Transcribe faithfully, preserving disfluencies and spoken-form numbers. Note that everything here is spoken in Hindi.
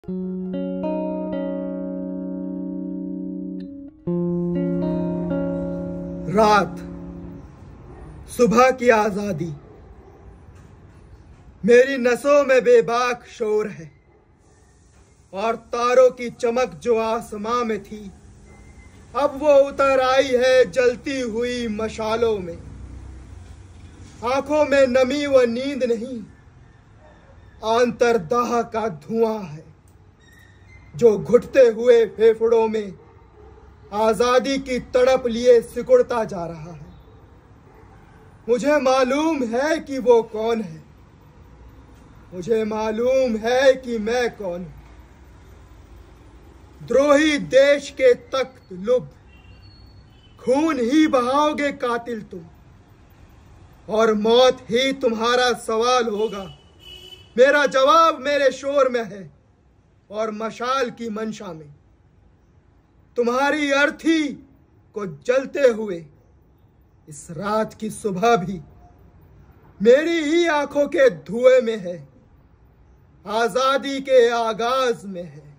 रात, सुबह की आजादी, मेरी नसों में बेबाक शोर है और तारों की चमक जो आसमां में थी अब वो उतर आई है जलती हुई मशालों में। आंखों में नमी व नींद नहीं, अंतर्दाह का धुआं है जो घुटते हुए फेफड़ों में आजादी की तड़प लिए सिकुड़ता जा रहा है। मुझे मालूम है कि वो कौन है, मुझे मालूम है कि मैं कौन हूं। द्रोही देश के तख्त लुब्ध, खून ही बहाओगे कातिल तुम, और मौत ही तुम्हारा सवाल होगा। मेरा जवाब मेरे शोर में है और मशाल की मंशा में। तुम्हारी अर्थी को जलते हुए इस रात की सुबह भी मेरी ही आंखों के धुएं में है, आजादी के आगाज में है।